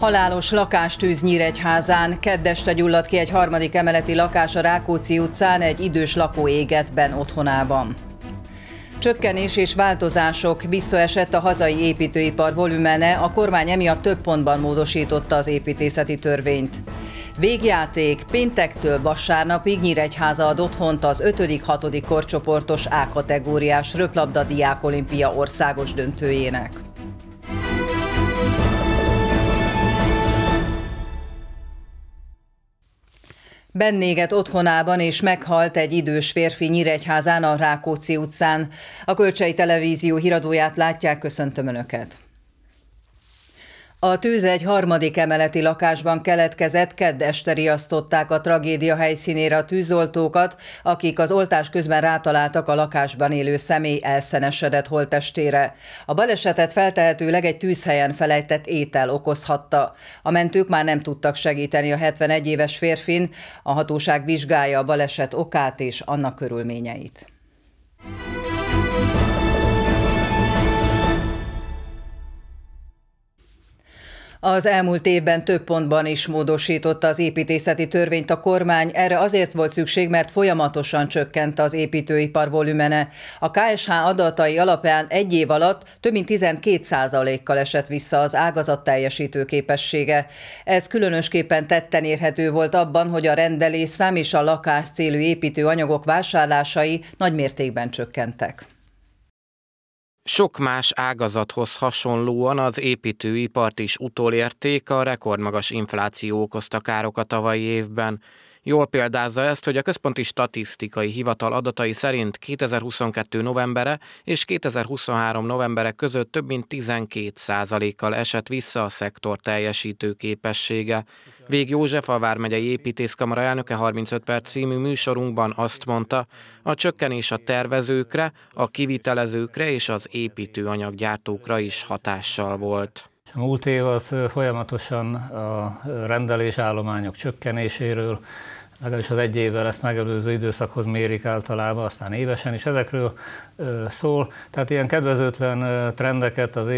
Halálos lakástűz Nyíregyházán. Kedd este gyulladt ki egy harmadik emeleti lakás a Rákóczi utcán, egy idős lakó égetben otthonában. Csökkenés és változások, visszaesett a hazai építőipar volumene, a kormány emiatt több pontban módosította az építészeti törvényt. Végjáték, péntektől vasárnapig Nyíregyháza ad otthont az 5.-6. korcsoportos A-kategóriás röplabda diákolimpia országos döntőjének. Bennéget otthonában és meghalt egy idős férfi Nyíregyházán a Rákóczi utcán. A Kölcsei Televízió híradóját látják, köszöntöm Önöket. A tűz egy harmadik emeleti lakásban keletkezett, kedd este riasztották a tragédia helyszínére a tűzoltókat, akik az oltás közben rátaláltak a lakásban élő személy elszenesedett holttestére. A balesetet feltehetőleg egy tűzhelyen felejtett étel okozhatta. A mentők már nem tudtak segíteni a 71 éves férfin, a hatóság vizsgálja a baleset okát és annak körülményeit. Az elmúlt évben több pontban is módosította az építészeti törvényt a kormány, erre azért volt szükség, mert folyamatosan csökkent az építőipar volumene. A KSH adatai alapján egy év alatt több mint 12%-kal esett vissza az ágazat teljesítő képessége. Ez különösképpen tetten érhető volt abban, hogy a rendelésszám és a lakás célú építőanyagok vásárlásai nagy mértékben csökkentek. Sok más ágazathoz hasonlóan az építőipart is utolérték, a rekordmagas infláció okozta károk a tavalyi évben. Jól példázza ezt, hogy a Központi Statisztikai Hivatal adatai szerint 2022 novembere és 2023 novembere között több mint 12%-kal esett vissza a szektor teljesítő képessége. Vég József, a Vármegyei Építészkamara elnöke 35 perc című műsorunkban azt mondta, a csökkenés a tervezőkre, a kivitelezőkre és az építőanyaggyártókra is hatással volt. A múlt év az folyamatosan a rendelésállományok csökkenéséről, legalábbis az egy évvel ezt megelőző időszakhoz mérik általában, aztán évesen is ezekről szól. Tehát ilyen kedvezőtlen trendeket az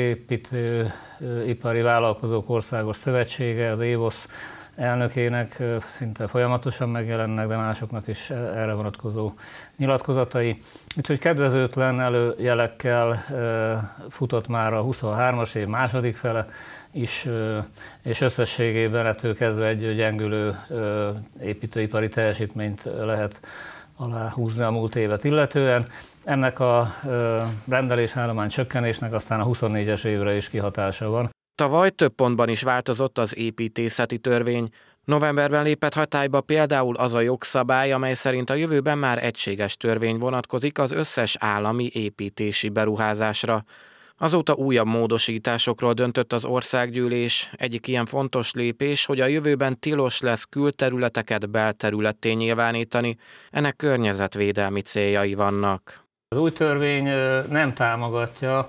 Építőipari Vállalkozók Országos Szövetsége, az ÉVOSZ elnökének szinte folyamatosan megjelennek, de másoknak is erre vonatkozó nyilatkozatai. Úgyhogy kedvezőtlen előjelekkel futott már a 23-as év második fele is, és összességében ettől kezdve egy gyengülő építőipari teljesítményt lehet aláhúzni a múlt évet illetően. Ennek a rendelésállomány csökkenésnek aztán a 24-es évre is kihatása van. Tavaly több pontban is változott az építészeti törvény. Novemberben lépett hatályba például az a jogszabály, amely szerint a jövőben már egységes törvény vonatkozik az összes állami építési beruházásra. Azóta újabb módosításokról döntött az országgyűlés. Egyik ilyen fontos lépés, hogy a jövőben tilos lesz külterületeket belterületté nyilvánítani. Ennek környezetvédelmi céljai vannak. Az új törvény nem támogatja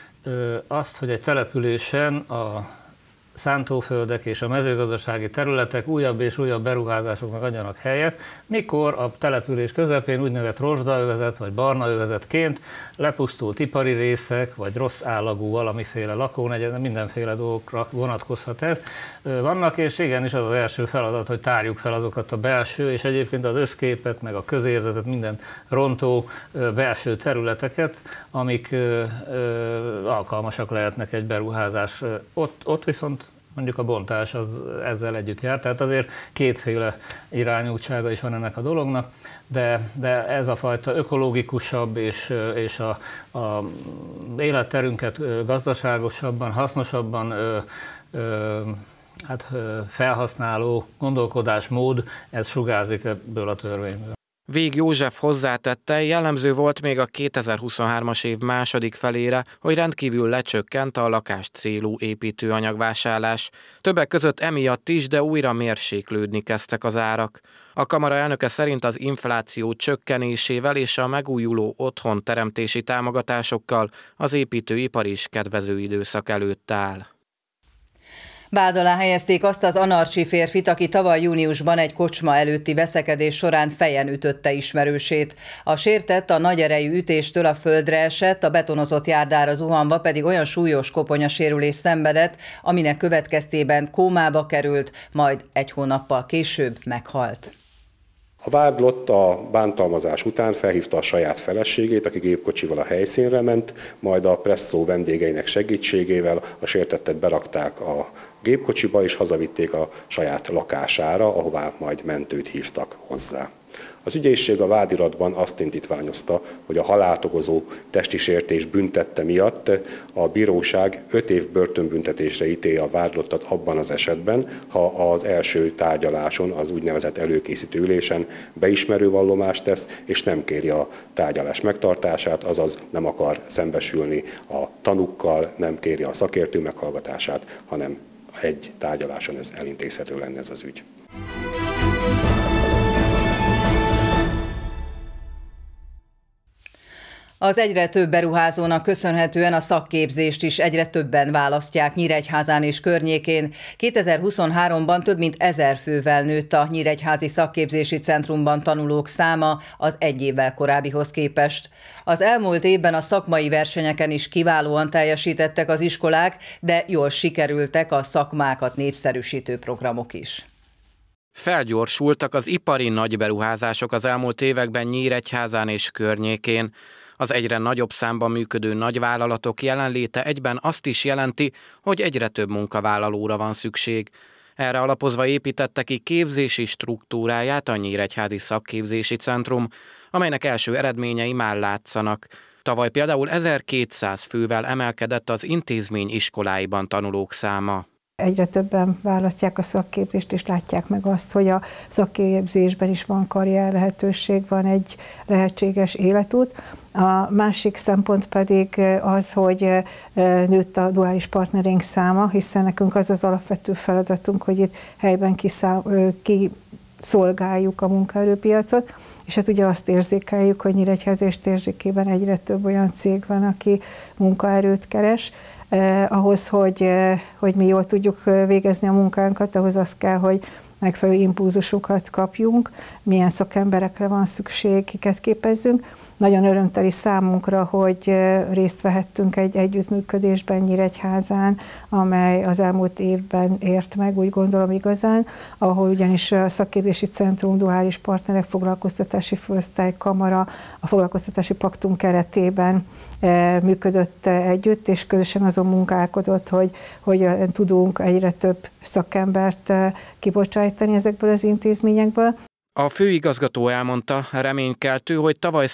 azt, hogy egy településen a szántóföldek és a mezőgazdasági területek újabb és újabb beruházásoknak adjanak helyet, mikor a település közepén úgynevezett rozsdaövezet vagy barnaövezetként lepusztult ipari részek, vagy rossz állagú valamiféle lakónegyed, mindenféle dolgokra vonatkozhat ez. Vannak, és igenis az az első feladat, hogy tárjuk fel azokat a belső, és egyébként az összképet, meg a közérzetet, minden rontó belső területeket, amik alkalmasak lehetnek egy beruházás. Ott viszont mondjuk a bontás az ezzel együtt jár, tehát azért kétféle irányultsága is van ennek a dolognak, de ez a fajta ökológikusabb és a életterünket gazdaságosabban, hasznosabban felhasználó gondolkodásmód, ez sugárzik ebből a törvényből. Vég József hozzátette, jellemző volt még a 2023-as év második felére, hogy rendkívül lecsökkent a lakást célú építőanyagvásárlás. Többek között emiatt is, de újra mérséklődni kezdtek az árak. A kamara elnöke szerint az infláció csökkenésével és a megújuló otthonteremtési támogatásokkal az építőipar is kedvező időszak előtt áll. Vád alá helyezték azt az anarcsi férfit, aki tavaly júniusban egy kocsma előtti veszekedés során fejen ütötte ismerősét. A sértett a nagy erejű ütéstől a földre esett, a betonozott járdára zuhanva pedig olyan súlyos koponyasérülést szenvedett, aminek következtében kómába került, majd egy hónappal később meghalt. A vádlott a bántalmazás után felhívta a saját feleségét, aki gépkocsival a helyszínre ment, majd a presszó vendégeinek segítségével a sértettet berakták a gépkocsiba és hazavitték a saját lakására, ahová majd mentőt hívtak hozzá. Az ügyészség a vádiratban azt indítványozta, hogy a halált okozó testi sértés büntette miatt a bíróság 5 év börtönbüntetésre ítéli a vádlottat abban az esetben, ha az első tárgyaláson, az úgynevezett előkészítő ülésen beismerő vallomást tesz, és nem kéri a tárgyalás megtartását, azaz nem akar szembesülni a tanukkal, nem kéri a szakértő meghallgatását, hanem egy tárgyaláson ez elintézhető lenne ez az ügy. Az egyre több beruházónak köszönhetően a szakképzést is egyre többen választják Nyíregyházán és környékén. 2023-ban több mint 1000 fővel nőtt a Nyíregyházi Szakképzési Centrumban tanulók száma az egy évvel korábbihoz képest. Az elmúlt évben a szakmai versenyeken is kiválóan teljesítettek az iskolák, de jól sikerültek a szakmákat népszerűsítő programok is. Felgyorsultak az ipari nagyberuházások az elmúlt években Nyíregyházán és környékén. Az egyre nagyobb számban működő nagyvállalatok jelenléte egyben azt is jelenti, hogy egyre több munkavállalóra van szükség. Erre alapozva építette ki képzési struktúráját a Nyíregyházi Szakképzési Centrum, amelynek első eredményei már látszanak. Tavaly például 1200 fővel emelkedett az intézmény iskoláiban tanulók száma. Egyre többen választják a szakképzést, és látják meg azt, hogy a szakképzésben is van karrier lehetőség, van egy lehetséges életút. A másik szempont pedig az, hogy nőtt a duális partnerink száma, hiszen nekünk az az alapvető feladatunk, hogy itt helyben kiszolgáljuk a munkaerőpiacot, és hát ugye azt érzékeljük, hogy Nyíregyháza és térségében egyre több olyan cég van, aki munkaerőt keres. Ahhoz, hogy mi jól tudjuk végezni a munkánkat, ahhoz az kell, hogy megfelelő impulzusokat kapjunk, milyen szakemberekre van szükség, kiket képezzünk. Nagyon örömteli számunkra, hogy részt vehettünk egy együttműködésben Nyíregyházán, amely az elmúlt évben ért meg, úgy gondolom igazán, ahol ugyanis a Szakképzési Centrum, duális partnerek, foglalkoztatási főosztály, kamara, a foglalkoztatási paktum keretében működött együtt, és közösen azon munkálkodott, hogy tudunk egyre több szakembert kibocsájtani ezekből az intézményekből. A főigazgató elmondta, reménykeltő, hogy tavaly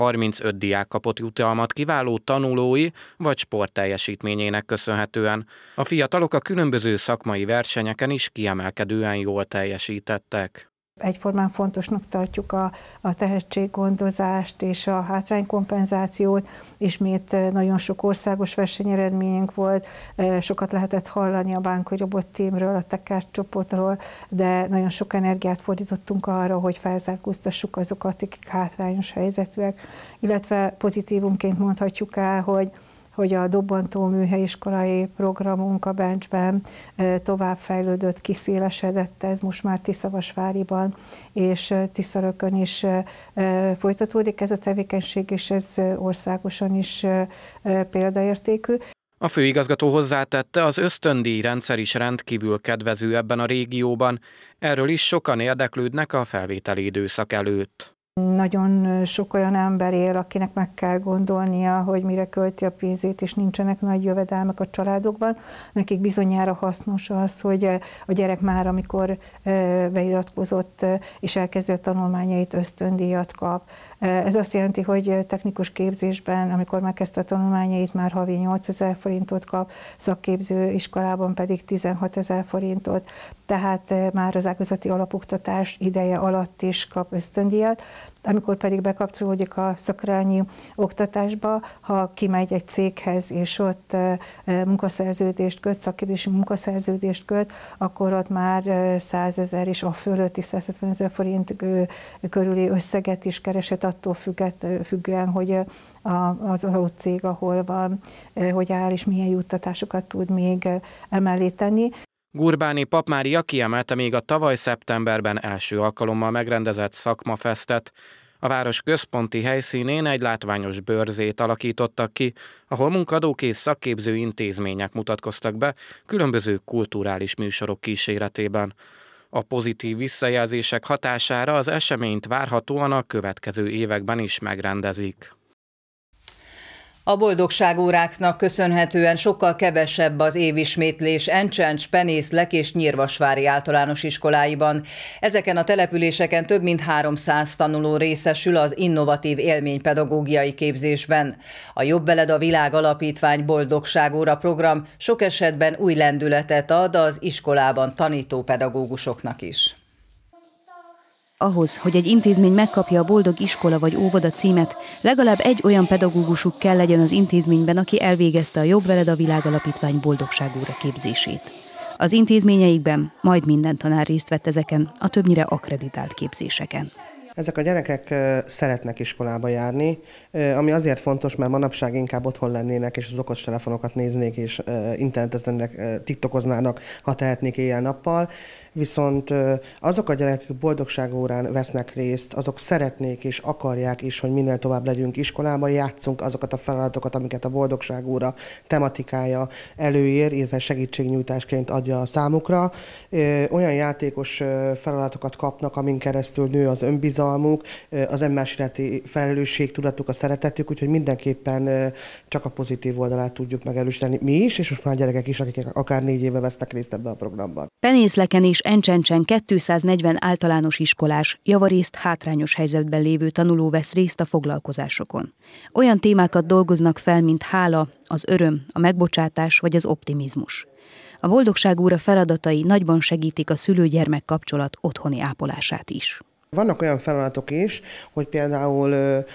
135 diák kapott jutalmat kiváló tanulói vagy sportteljesítményének köszönhetően. A fiatalok a különböző szakmai versenyeken is kiemelkedően jól teljesítettek. Egyformán fontosnak tartjuk a tehetséggondozást és a hátránykompenzációt. Ismét nagyon sok országos versenyeredményünk volt, sokat lehetett hallani a Bánkai Robot Teamről, a tekercsoportról, de nagyon sok energiát fordítottunk arra, hogy felzárkóztassuk azokat, akik hátrányos helyzetűek, illetve pozitívumként mondhatjuk el, hogy a dobbantó műhelyiskolai programunk a Bencsben továbbfejlődött, kiszélesedett, ez most már Tiszavasváriban és Tiszarökön is folytatódik ez a tevékenység, és ez országosan is példaértékű. A főigazgató hozzátette, az ösztöndíj rendszer is rendkívül kedvező ebben a régióban, erről is sokan érdeklődnek a felvételi időszak előtt. Nagyon sok olyan ember él, akinek meg kell gondolnia, hogy mire költi a pénzét, és nincsenek nagy jövedelmek a családokban. Nekik bizonyára hasznos az, hogy a gyerek már, amikor beiratkozott és elkezdi a tanulmányait, ösztöndíjat kap. Ez azt jelenti, hogy technikus képzésben, amikor megkezdte a tanulmányait, már havi 8000 forintot kap, szakképző iskolában pedig 16 000 forintot, tehát már az ágazati alapoktatás ideje alatt is kap ösztöndíjat. Amikor pedig bekapcsolódik a szakrányi oktatásba, ha kimegy egy céghez, és ott munkaszerződést köt, szakképzési munkaszerződést köt, akkor ott már 100 000 és a fölötti 170 000 forint körüli összeget is keresett, attól függően, hogy az adott cég, ahol van, hogy áll, és milyen juttatásokat tud még emellé tenni. Gurbáni Pap Mária kiemelte még a tavaly szeptemberben első alkalommal megrendezett szakmafesztet. A város központi helyszínén egy látványos bőrzét alakítottak ki, ahol munkadók és szakképző intézmények mutatkoztak be különböző kulturális műsorok kíséretében. A pozitív visszajelzések hatására az eseményt várhatóan a következő években is megrendezik. A boldogságóráknak köszönhetően sokkal kevesebb az évismétlés Encsencs, Penészlek és Nyírvasvári általános iskoláiban. Ezeken a településeken több mint 300 tanuló részesül az innovatív élménypedagógiai képzésben. A Jobb veled a világ alapítvány boldogságóra program sok esetben új lendületet ad az iskolában tanító pedagógusoknak is. Ahhoz, hogy egy intézmény megkapja a boldog iskola vagy óvoda címet, legalább egy olyan pedagógusuk kell legyen az intézményben, aki elvégezte a Jobb veled a világ alapítvány boldogságóra képzését. Az intézményeikben majd minden tanár részt vett ezeken a többnyire akkreditált képzéseken. Ezek a gyerekek szeretnek iskolába járni, ami azért fontos, mert manapság inkább otthon lennének, és az okostelefonokat néznék, és interneteznének, tiktokoznának, ha tehetnék éjjel-nappal. Viszont azok a gyerekek boldogságórán vesznek részt, azok szeretnék és akarják is, hogy minél tovább legyünk iskolában, játszunk azokat a feladatokat, amiket a boldogságóra tematikája előír, illetve segítségnyújtásként adja a számukra. Olyan játékos feladatokat kapnak, amin keresztül nő az önbizalmuk, az egymás iránti felelősségtudatuk, a szeretetük, úgyhogy mindenképpen csak a pozitív oldalát tudjuk megerősíteni mi is, és most már a gyerekek is, akik akár 4 éve vesznek részt ebben a programban. Penészleken és Encsencsen 240 általános iskolás, javarészt hátrányos helyzetben lévő tanuló vesz részt a foglalkozásokon. Olyan témákat dolgoznak fel, mint hála, az öröm, a megbocsátás vagy az optimizmus. A boldogságóra feladatai nagyban segítik a szülő-gyermek kapcsolat otthoni ápolását is. Vannak olyan feladatok is, hogy például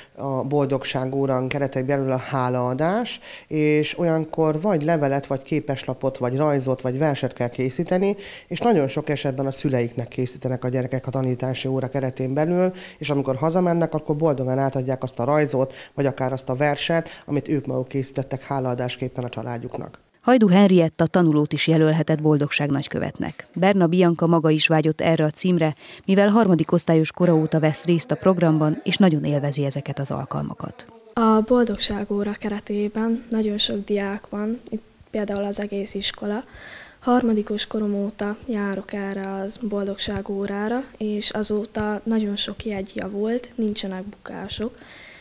a boldogságórán keretek belül a hálaadás, és olyankor vagy levelet, vagy képeslapot, vagy rajzot, vagy verset kell készíteni, és nagyon sok esetben a szüleiknek készítenek a gyerekek a tanítási óra keretén belül, és amikor hazamennek, akkor boldogan átadják azt a rajzot, vagy akár azt a verset, amit ők maguk készítettek hálaadásképpen a családjuknak. Hajdú Henrietta tanulót is jelölhetett boldogság nagykövetnek. Berna Bianca maga is vágyott erre a címre, mivel 3. osztályos kora óta vesz részt a programban, és nagyon élvezi ezeket az alkalmakat. A boldogságóra keretében nagyon sok diák van, itt például az egész iskola. 3. korom óta járok erre az boldogságórára, és azóta nagyon sok jegy javult, nincsenek bukások,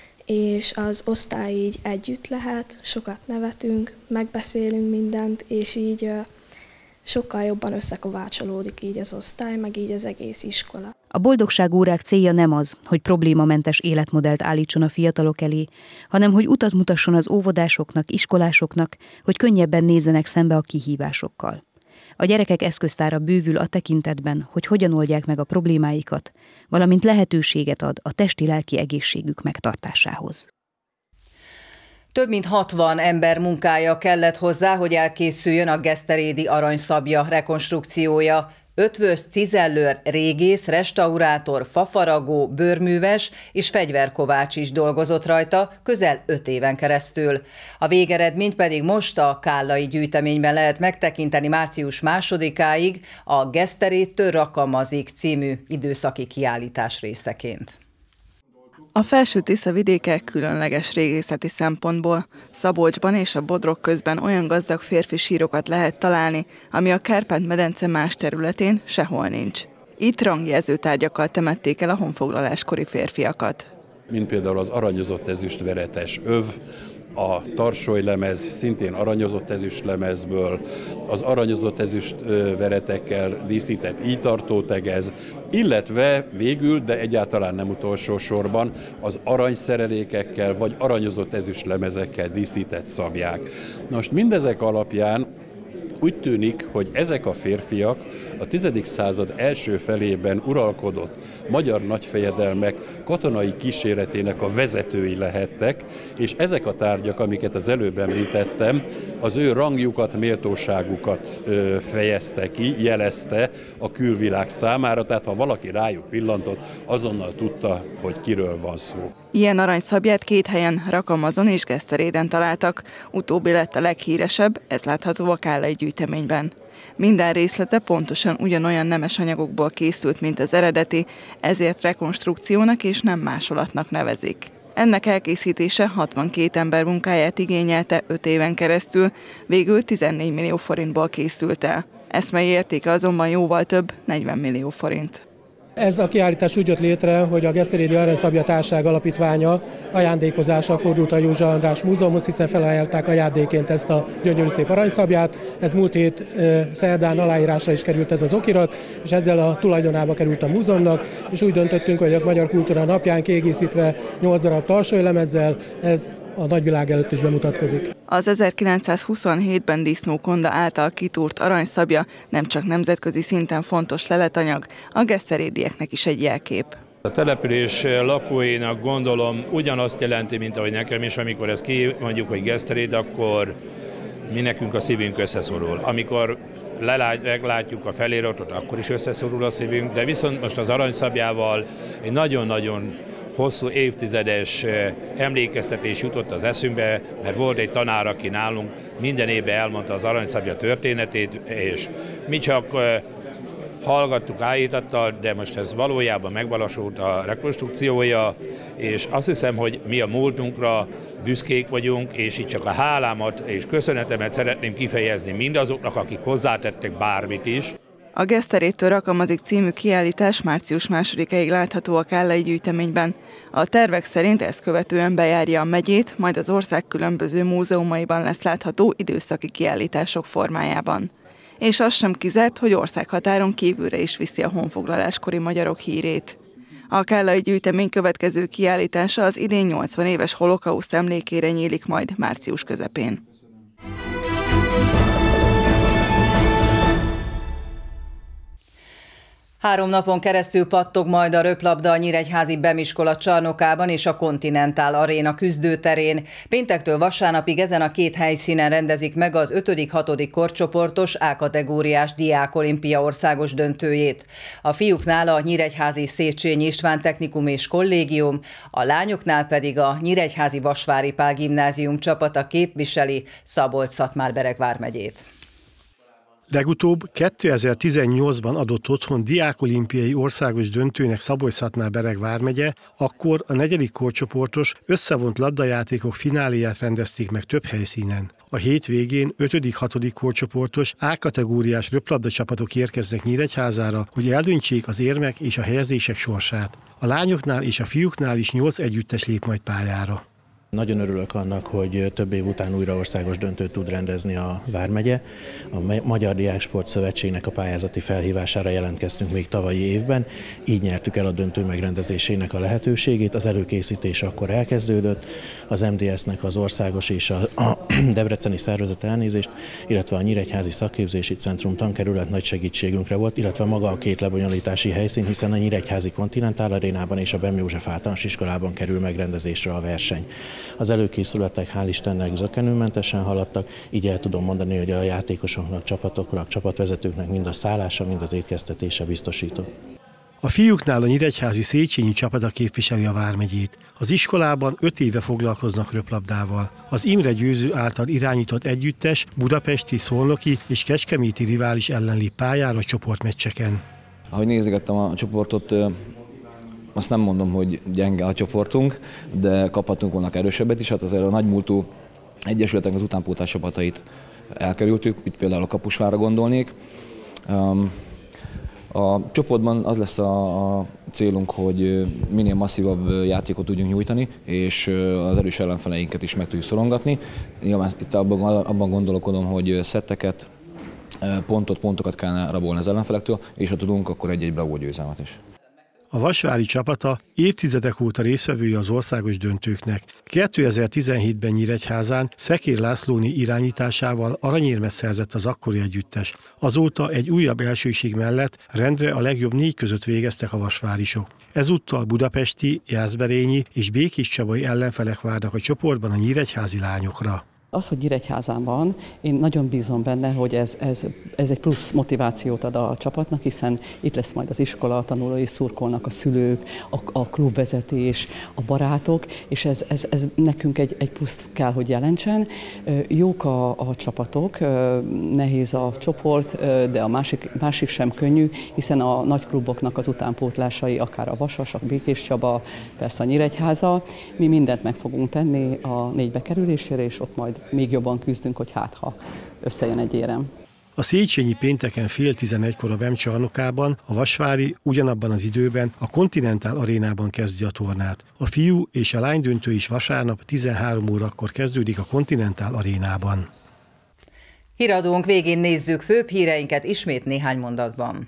és az osztály így együtt lehet, sokat nevetünk, megbeszélünk mindent, és így sokkal jobban összekovácsolódik így az osztály, meg így az egész iskola. A boldogságórák célja nem az, hogy problémamentes életmodellt állítson a fiatalok elé, hanem hogy utat mutasson az óvodásoknak, iskolásoknak, hogy könnyebben nézzenek szembe a kihívásokkal. A gyerekek eszköztára bővül a tekintetben, hogy hogyan oldják meg a problémáikat, valamint lehetőséget ad a testi-lelki egészségük megtartásához. Több mint 60 ember munkája kellett hozzá, hogy elkészüljön a Geszterédi aranyszabja rekonstrukciója. Ötvös, cizellőr, régész, restaurátor, fafaragó, bőrműves és fegyverkovács is dolgozott rajta közel 5 éven keresztül. A végeredményt pedig most a kállai gyűjteményben lehet megtekinteni március 2-áig a Geszterédtől Rakamazig című időszaki kiállítás részeként. A Felső-Tisza vidéke különleges régészeti szempontból. Szabolcsban és a Bodrog közben olyan gazdag férfi sírokat lehet találni, ami a Kárpát-medence más területén sehol nincs. Itt rangjelző tárgyakkal temették el a honfoglaláskori férfiakat. Mint például az aranyozott ezüstveretes öv, a tarsolylemez szintén aranyozott ezüstlemezből, az aranyozott ezüstveretekkel díszített íjtartótegez, illetve végül, de egyáltalán nem utolsó sorban, az aranyszerelékekkel vagy aranyozott ezüstlemezekkel díszített szabják. Most mindezek alapján úgy tűnik, hogy ezek a férfiak a 10. század első felében uralkodott magyar nagyfejedelmek katonai kíséretének a vezetői lehettek, és ezek a tárgyak, amiket az előbb említettem, az ő rangjukat, méltóságukat fejezte ki, jelezte a külvilág számára, tehát ha valaki rájuk pillantott, azonnal tudta, hogy kiről van szó. Ilyen aranyszabját 2 helyen, Rakamazon és Geszteréden találtak. Utóbbi lett a leghíresebb, ez látható a kállai gyűjteményben. Minden részlete pontosan ugyanolyan nemes anyagokból készült, mint az eredeti, ezért rekonstrukciónak és nem másolatnak nevezik. Ennek elkészítése 62 ember munkáját igényelte 5 éven keresztül, végül 14 millió forintból készült el. Eszmei értéke azonban jóval több, 40 millió forint. Ez a kiállítás úgy jött létre, hogy a Geszterédi Aranyszabja Társaság Alapítványa ajándékozással fordult a József András Múzeumhoz, hiszen felajánlották ajándékként ezt a gyönyörű szép aranyszabját. Ez múlt hét szerdán aláírásra is került ez az okirat, és ezzel a tulajdonába került a múzeumnak, és úgy döntöttünk, hogy a Magyar Kultúra Napján kiegészítve 8 darab tarsolylemezzel, ez a nagyvilág előtt is bemutatkozik. Az 1927-ben Disznó Konda által kitúrt aranyszabja nem csak nemzetközi szinten fontos leletanyag, a geszterédieknek is egy jelkép. A település lakóinak gondolom ugyanazt jelenti, mint ahogy nekem is, amikor ezt kimondjuk, hogy Geszteréd, akkor mi nekünk a szívünk összeszorul. Amikor meglátjuk a feliratot, akkor is összeszorul a szívünk, de viszont most az aranyszabjával egy nagyon-nagyon hosszú évtizedes emlékeztetés jutott az eszünkbe, mert volt egy tanár, aki nálunk minden évben elmondta az aranyszabja történetét, és mi csak hallgattuk áhítattal, de most ez valójában megvalósult a rekonstrukciója, és azt hiszem, hogy mi a múltunkra büszkék vagyunk, és itt csak a hálámat és köszönetemet szeretném kifejezni mindazoknak, akik hozzátettek bármit is. A Geszterédtől Rakamozik című kiállítás március 2-ig látható a Kállai gyűjteményben. A tervek szerint ezt követően bejárja a megyét, majd az ország különböző múzeumaiban lesz látható időszaki kiállítások formájában. És az sem kizárt, hogy országhatáron kívülre is viszi a honfoglaláskori magyarok hírét. A Kállai gyűjtemény következő kiállítása az idén 80 éves holokauszt emlékére nyílik majd március közepén. Három napon keresztül pattog majd a röplabda a nyíregyházi Bemiskola csarnokában és a Continental Aréna küzdőterén. Péntektől vasárnapig ezen a két helyszínen rendezik meg az 5.-6. korcsoportos A-kategóriás diákolimpia országos döntőjét. A fiúknál a nyíregyházi Széchenyi István Technikum és Kollégium, a lányoknál pedig a nyíregyházi Vasvári Pál Gimnázium csapata képviseli Szabolcs-Szatmár-Bereg vármegyét. Legutóbb 2018-ban adott otthon diákolimpiai országos döntőnek Szabolcs-Szatmár-Bereg vármegye, akkor a 4. korcsoportos összevont labdajátékok fináléját rendezték meg több helyszínen. A hét végén 5.-6. korcsoportos A-kategóriás röplabda csapatok érkeznek Nyíregyházára, hogy eldöntsék az érmek és a helyezések sorsát. A lányoknál és a fiúknál is 8 együttes lép majd pályára. Nagyon örülök annak, hogy több év után újra országos döntőt tud rendezni a vármegye. A Magyar Diáksport Szövetségnek a pályázati felhívására jelentkeztünk még tavalyi évben, így nyertük el a döntő megrendezésének a lehetőségét. Az előkészítés akkor elkezdődött, az MDS-nek az országos és a debreceni szervezet elnézést, illetve a Nyíregyházi Szakképzési Centrum tankerület nagy segítségünkre volt, illetve maga a két lebonyolítási helyszín, hiszen a Nyíregyházi Continental Arénában és a Bem József általános iskolában kerül megrendezésre a verseny. Az előkészületek hál' Istennek zökkenőmentesen haladtak, így el tudom mondani, hogy a játékosoknak, csapatoknak, csapatvezetőknek mind a szállása, mind az étkeztetése biztosított. A fiúknál a nyíregyházi Széchenyi csapata képviseli a vármegyét. Az iskolában 5 éve foglalkoznak röplabdával. Az Imre Győző által irányított együttes budapesti, szolnoki és kecskeméti rivális ellen lép pályára a csoportmeccseken. Ahogy nézegettem a csoportot, azt nem mondom, hogy gyenge a csoportunk, de kaphatunk volna erősebbet is. Hát azért a nagymúltú egyesületek az utánpótlás csapatait elkerültük, itt például a Kaposvárra gondolnék. A csoportban az lesz a célunk, hogy minél masszívabb játékot tudjunk nyújtani, és az erős ellenfeleinket is meg tudjuk szorongatni. Nyilván itt abban gondolkodom, hogy szetteket, pontokat kellene rabolni az ellenfelektől, és ha tudunk, akkor egy-egy bravó győzelmet is. A vasvári csapata évtizedek óta résztvevője az országos döntőknek. 2017-ben Nyíregyházán Szekér Lászlóné irányításával aranyérmet szerzett az akkori együttes. Azóta egy újabb elsőség mellett rendre a legjobb 4 között végeztek a vasvárisok. Ezúttal budapesti, jászberényi és békéscsabai ellenfelek várnak a csoportban a nyíregyházi lányokra. Az, hogy Nyíregyházán van, én nagyon bízom benne, hogy ez egy plusz motivációt ad a csapatnak, hiszen itt lesz majd az iskola, a tanulói szurkolnak, a szülők, a klubvezetés, a barátok, és ez nekünk egy pluszt kell, hogy jelentsen. Jók a csapatok, nehéz a csoport, de a másik sem könnyű, hiszen a nagy kluboknak az utánpótlásai, akár a Vasas, a Békés Csaba, persze a Nyíregyháza, mi mindent meg fogunk tenni a 4 bekerülésére, és ott majd még jobban küzdünk, hogy ha összejön egy érem. A Széchenyi pénteken 10:30-kor a VEM csarnokában, a Vasvári ugyanabban az időben a Continental arénában kezdi a tornát. A fiú és a lány döntő is vasárnap 13 órakor kezdődik a Continental arénában. Híradónk végén nézzük főbb híreinket ismét néhány mondatban.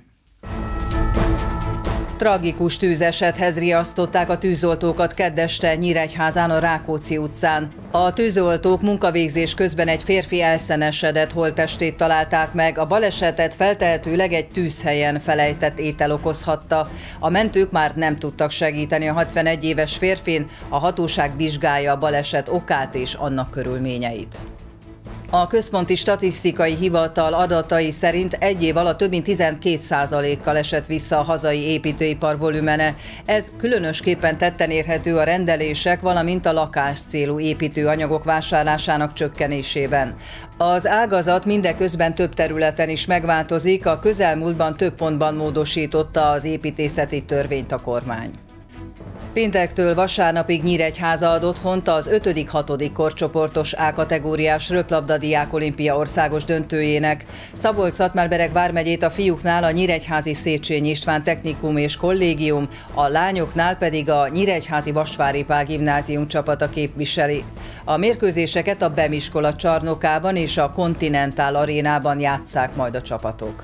Tragikus tűzesethez riasztották a tűzoltókat kedd este Nyíregyházán a Rákóczi utcán. A tűzoltók munkavégzés közben egy férfi elszenesedett holttestét találták meg, a balesetet feltehetőleg egy tűzhelyen felejtett étel okozhatta. A mentők már nem tudtak segíteni a 61 éves férfin, a hatóság vizsgálja a baleset okát és annak körülményeit. A Központi Statisztikai Hivatal adatai szerint egy év alatt több mint 12%-kal esett vissza a hazai építőipar volumene. Ez különösképpen tetten érhető a rendelések, valamint a lakáscélú építőanyagok vásárlásának csökkenésében. Az ágazat mindeközben több területen is megváltozik, a közelmúltban több pontban módosította az építészeti törvényt a kormány. Péntektől vasárnapig Nyíregyháza ad otthont az 5.-6. korcsoportos A-kategóriás röplabda diákolimpia országos döntőjének. Szabolcs-Szatmár-Bereg vármegyét a fiúknál a nyíregyházi Széchenyi István Technikum és Kollégium, a lányoknál pedig a nyíregyházi Vasvári Pál Gimnázium csapata képviseli. A mérkőzéseket a BEM iskola csarnokában és a Continental arénában játsszák majd a csapatok.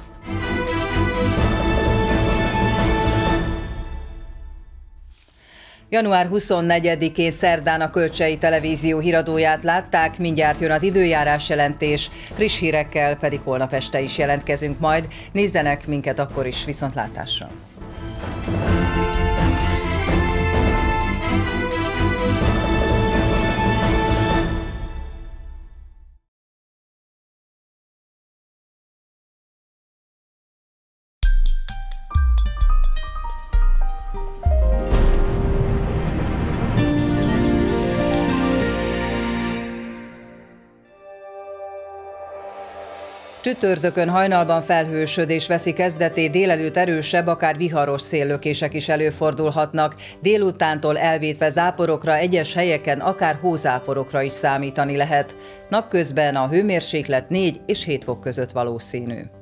Január 24-én szerdán a Kölcsei Televízió híradóját látták, mindjárt jön az időjárás jelentés, friss hírekkel pedig holnap este is jelentkezünk majd. Nézzenek minket akkor is, viszontlátásra! Csütörtökön hajnalban felhősödés veszi kezdetét, délelőtt erősebb, akár viharos széllökések is előfordulhatnak. Délutántól elvétve záporokra, egyes helyeken akár hózáporokra is számítani lehet. Napközben a hőmérséklet 4 és 7 fok között valószínű.